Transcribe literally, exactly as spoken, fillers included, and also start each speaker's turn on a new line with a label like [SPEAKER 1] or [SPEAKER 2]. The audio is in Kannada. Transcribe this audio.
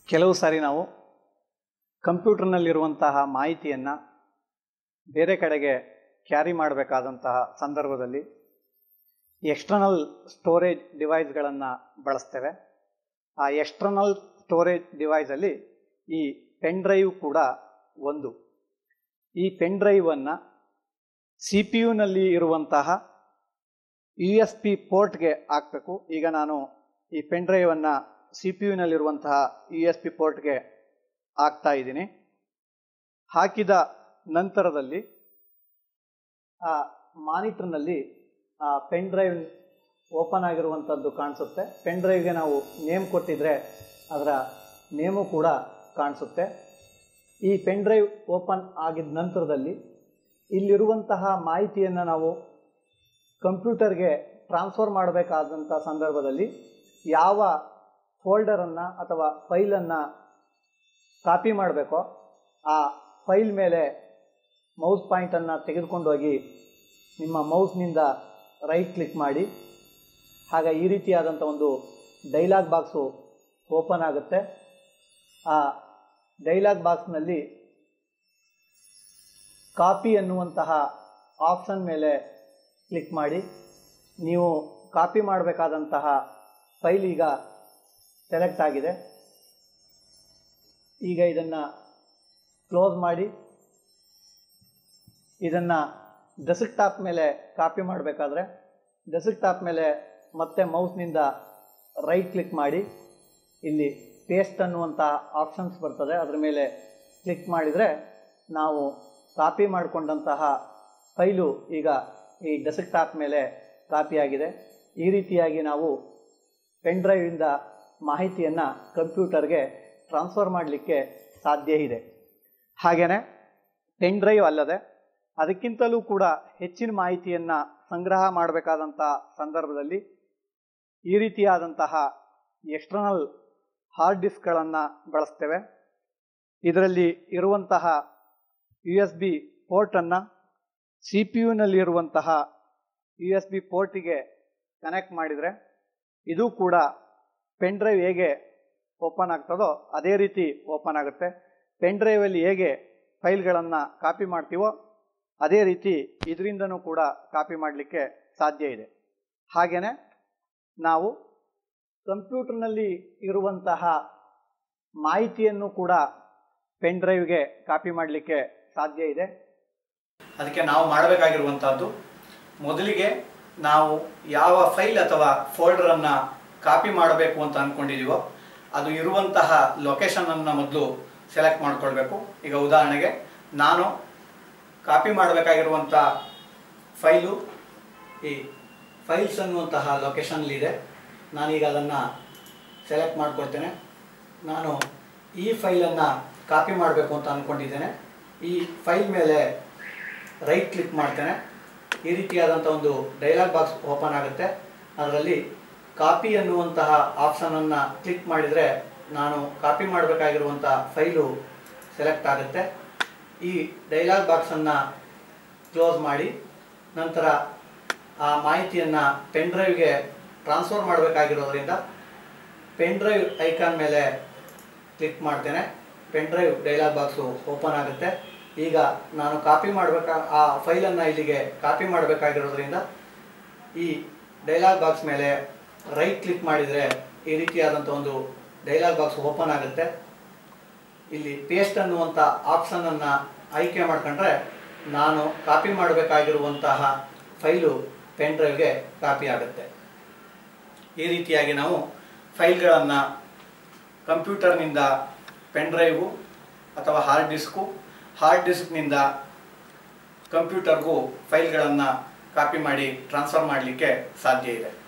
[SPEAKER 1] ಕೆಲವು ಸಾರಿ ನಾವು ಕಂಪ್ಯೂಟರ್ನಲ್ಲಿರುವಂತಹ ಮಾಹಿತಿಯನ್ನು ಬೇರೆ ಕಡೆಗೆ ಕ್ಯಾರಿ ಮಾಡಬೇಕಾದಂತಹ ಸಂದರ್ಭದಲ್ಲಿ ಎಕ್ಸ್ಟರ್ನಲ್ ಸ್ಟೋರೇಜ್ ಡಿವೈಸ್ಗಳನ್ನು ಬಳಸ್ತೇವೆ. ಆ ಎಕ್ಸ್ಟರ್ನಲ್ ಸ್ಟೋರೇಜ್ ಡಿವೈಸಲ್ಲಿ ಈ ಪೆನ್ ಡ್ರೈವ್ ಕೂಡ ಒಂದು. ಈ ಪೆನ್ ಡ್ರೈವನ್ನು ಸಿ ಪಿ ಯುನಲ್ಲಿ ಇರುವಂತಹ ಯು ಎಸ್ ಪಿ ಪೋರ್ಟ್ಗೆ ಹಾಕಬೇಕು. ಈಗ ನಾನು ಈ ಪೆನ್ ಡ್ರೈವನ್ನು ಸಿ ಪಿ ಯುನಲ್ಲಿರುವಂತಹ ಯು ಎಸ್ ಪಿ ಪೋರ್ಟ್ಗೆ ಹಾಕ್ತಾ ಇದ್ದೀನಿ. ಹಾಕಿದ ನಂತರದಲ್ಲಿ ಆ ಮಾನಿಟರ್ನಲ್ಲಿ ಆ ಪೆನ್ ಡ್ರೈವ್ ಓಪನ್ ಆಗಿರುವಂಥದ್ದು ಕಾಣಿಸುತ್ತೆ. ಪೆನ್ ಡ್ರೈವ್ಗೆ ನಾವು ನೇಮ್ ಕೊಟ್ಟಿದ್ರೆ ಅದರ ನೇಮು ಕೂಡ ಕಾಣಿಸುತ್ತೆ. ಈ ಪೆನ್ ಡ್ರೈವ್ ಓಪನ್ ಆಗಿದ ನಂತರದಲ್ಲಿ ಇಲ್ಲಿರುವಂತಹ ಮಾಹಿತಿಯನ್ನು ನಾವು ಕಂಪ್ಯೂಟರ್ಗೆ ಟ್ರಾನ್ಸ್ಫರ್ ಮಾಡಬೇಕಾದಂಥ ಸಂದರ್ಭದಲ್ಲಿ ಯಾವ ಫೋಲ್ಡರನ್ನು ಅಥವಾ ಫೈಲನ್ನು ಕಾಪಿ ಮಾಡಬೇಕೋ ಆ ಫೈಲ್ ಮೇಲೆ ಮೌಸ್ ಪಾಯಿಂಟನ್ನು ತೆಗೆದುಕೊಂಡು ಹೋಗಿ ನಿಮ್ಮ ಮೌಸ್ನಿಂದ ರೈಟ್ ಕ್ಲಿಕ್ ಮಾಡಿ. ಆಗ ಈ ರೀತಿಯಾದಂಥ ಒಂದು ಡೈಲಾಗ್ ಬಾಕ್ಸು ಓಪನ್ ಆಗುತ್ತೆ. ಆ ಡೈಲಾಗ್ ಬಾಕ್ಸ್ನಲ್ಲಿ ಕಾಪಿ ಅನ್ನುವಂತಹ ಆಪ್ಷನ್ ಮೇಲೆ ಕ್ಲಿಕ್ ಮಾಡಿ. ನೀವು ಕಾಪಿ ಮಾಡಬೇಕಾದಂತಹ ಫೈಲ್ ಈಗ ಸೆಲೆಕ್ಟ್ ಆಗಿದೆ. ಈಗ ಇದನ್ನು ಕ್ಲೋಸ್ ಮಾಡಿ. ಇದನ್ನು ಡೆಸ್ಕ್ಟಾಪ್ ಮೇಲೆ ಕಾಪಿ ಮಾಡಬೇಕಾದ್ರೆ ಡೆಸ್ಕ್ಟಾಪ್ ಮೇಲೆ ಮತ್ತೆ ಮೌಸ್ನಿಂದ ರೈಟ್ ಕ್ಲಿಕ್ ಮಾಡಿ. ಇಲ್ಲಿ ಪೇಸ್ಟ್ ಅನ್ನುವಂಥ ಆಪ್ಷನ್ಸ್ ಬರ್ತದೆ, ಅದರ ಮೇಲೆ ಕ್ಲಿಕ್ ಮಾಡಿದರೆ ನಾವು ಕಾಪಿ ಮಾಡಿಕೊಂಡಂತಹ ಫೈಲು ಈಗ ಈ ಡೆಸ್ಕ್ಟಾಪ್ ಮೇಲೆ ಕಾಪಿಯಾಗಿದೆ. ಈ ರೀತಿಯಾಗಿ ನಾವು ಪೆನ್ ಡ್ರೈವಿಂದ ಮಾಹಿತಿಯನ್ನು ಕಂಪ್ಯೂಟರ್ಗೆ ಟ್ರಾನ್ಸ್ಫರ್ ಮಾಡಲಿಕ್ಕೆ ಸಾಧ್ಯ ಇದೆ. ಹಾಗೆಯೇ ಪೆನ್ ಡ್ರೈವ್ ಅಲ್ಲದೆ ಅದಕ್ಕಿಂತಲೂ ಕೂಡ ಹೆಚ್ಚಿನ ಮಾಹಿತಿಯನ್ನು ಸಂಗ್ರಹ ಮಾಡಬೇಕಾದಂಥ ಸಂದರ್ಭದಲ್ಲಿ ಈ ರೀತಿಯಾದಂತಹ ಎಕ್ಸ್ಟರ್ನಲ್ ಹಾರ್ಡ್ ಡಿಸ್ಕ್ಗಳನ್ನು ಬಳಸ್ತೇವೆ. ಇದರಲ್ಲಿ ಇರುವಂತಹ ಯು ಎಸ್ ಬಿ ಪೋರ್ಟನ್ನು ಸಿ ಪಿ ಯುನಲ್ಲಿರುವಂತಹ ಯು ಎಸ್ ಬಿ ಪೋರ್ಟಿಗೆ ಕನೆಕ್ಟ್ ಮಾಡಿದರೆ ಇದು ಕೂಡ ಪೆನ್ ಡ್ರೈವ್ ಹೇಗೆ ಓಪನ್ ಆಗ್ತದೋ ಅದೇ ರೀತಿ ಓಪನ್ ಆಗುತ್ತೆ. ಪೆನ್ ಡ್ರೈವಲ್ಲಿ ಹೇಗೆ ಫೈಲ್ಗಳನ್ನು ಕಾಪಿ ಮಾಡ್ತೀವೋ ಅದೇ ರೀತಿ ಇದರಿಂದನೂ ಕೂಡ ಕಾಪಿ ಮಾಡಲಿಕ್ಕೆ ಸಾಧ್ಯ ಇದೆ. ಹಾಗೆಯೇ ನಾವು ಕಂಪ್ಯೂಟರ್ನಲ್ಲಿ ಇರುವಂತಹ ಮಾಹಿತಿಯನ್ನು ಕೂಡ ಪೆನ್ ಡ್ರೈವ್ಗೆ ಕಾಪಿ ಮಾಡಲಿಕ್ಕೆ ಸಾಧ್ಯ ಇದೆ.
[SPEAKER 2] ಅದಕ್ಕೆ ನಾವು ಮಾಡಬೇಕಾಗಿರುವಂಥದ್ದು, ಮೊದಲಿಗೆ ನಾವು ಯಾವ ಫೈಲ್ ಅಥವಾ ಫೋಲ್ಡರನ್ನು ಕಾಪಿ ಮಾಡಬೇಕು ಅಂತ ಅಂದ್ಕೊಂಡಿದ್ದೀವೋ ಅದು ಇರುವಂತಹ ಲೊಕೇಶನನ್ನು ಮೊದಲು ಸೆಲೆಕ್ಟ್ ಮಾಡಿಕೊಳ್ಬೇಕು. ಈಗ ಉದಾಹರಣೆಗೆ ನಾನು ಕಾಪಿ ಮಾಡಬೇಕಾಗಿರುವಂಥ ಫೈಲು ಈ ಫೈಲ್ಸ್ ಅನ್ನುವಂತಹ ಲೊಕೇಶನ್ಲಿದೆ. ನಾನೀಗ ಅದನ್ನು ಸೆಲೆಕ್ಟ್ ಮಾಡ್ಕೊಳ್ತೇನೆ. ನಾನು ಈ ಫೈಲನ್ನು ಕಾಪಿ ಮಾಡಬೇಕು ಅಂತ ಅಂದ್ಕೊಂಡಿದ್ದೇನೆ. ಈ ಫೈಲ್ ಮೇಲೆ ರೈಟ್ ಕ್ಲಿಕ್ ಮಾಡ್ತೇನೆ. ಈ ರೀತಿಯಾದಂಥ ಒಂದು ಡೈಲಾಗ್ ಬಾಕ್ಸ್ ಓಪನ್ ಆಗುತ್ತೆ. ಅದರಲ್ಲಿ ಕಾಪಿ ಅನ್ನುವಂತಹ ಆಪ್ಷನನ್ನು ಕ್ಲಿಕ್ ಮಾಡಿದರೆ ನಾನು ಕಾಪಿ ಮಾಡಬೇಕಾಗಿರುವಂಥ ಫೈಲು ಸೆಲೆಕ್ಟ್ ಆಗುತ್ತೆ. ಈ ಡೈಲಾಗ್ ಬಾಕ್ಸನ್ನು ಕ್ಲೋಸ್ ಮಾಡಿ ನಂತರ ಆ ಮಾಹಿತಿಯನ್ನು ಪೆನ್ ಡ್ರೈವ್ಗೆ ಟ್ರಾನ್ಸ್ಫರ್ ಮಾಡಬೇಕಾಗಿರೋದ್ರಿಂದ ಪೆನ್ ಡ್ರೈವ್ ಐಕಾನ್ ಮೇಲೆ ಕ್ಲಿಕ್ ಮಾಡ್ತೇನೆ. Pen drive dialog box open ಆಗುತ್ತೆ. ಈಗ ನಾನು ಕಾಪಿ ಮಾಡಬೇಕಾ ಆ ಫೈಲನ್ನು ಇಲ್ಲಿಗೆ ಕಾಪಿ ಮಾಡಬೇಕಾಗಿರೋದ್ರಿಂದ ಈ ಡೈಲಾಗ್ ಬಾಕ್ಸ್ ಮೇಲೆ ರೈಟ್ ಕ್ಲಿಕ್ ಮಾಡಿದರೆ ಈ ರೀತಿಯಾದಂಥ ಒಂದು ಡೈಲಾಗ್ ಬಾಕ್ಸ್ ಓಪನ್ ಆಗುತ್ತೆ. ಇಲ್ಲಿ ಪೇಸ್ಟ್ ಅನ್ನುವಂಥ ಆಪ್ಷನನ್ನು ಆಯ್ಕೆ ಮಾಡ್ಕೊಂಡ್ರೆ ನಾನು ಕಾಪಿ ಮಾಡಬೇಕಾಗಿರುವಂತಹ ಫೈಲು ಪೆನ್ ಡ್ರೈವ್ಗೆ ಕಾಪಿ ಆಗುತ್ತೆ. ಈ ರೀತಿಯಾಗಿ ನಾವು ಫೈಲ್ಗಳನ್ನು ಕಂಪ್ಯೂಟರ್ನಿಂದ ಪೆನ್ ಡ್ರೈವು ಅಥವಾ ಹಾರ್ಡ್ ಡಿಸ್ಕು, ಹಾರ್ಡ್ ಡಿಸ್ಕ್ನಿಂದ ಕಂಪ್ಯೂಟರ್ಗೂ ಫೈಲ್ಗಳನ್ನು ಕಾಪಿ ಮಾಡಿ ಟ್ರಾನ್ಸ್ಫರ್ ಮಾಡಲಿಕ್ಕೆ ಸಾಧ್ಯ ಇದೆ.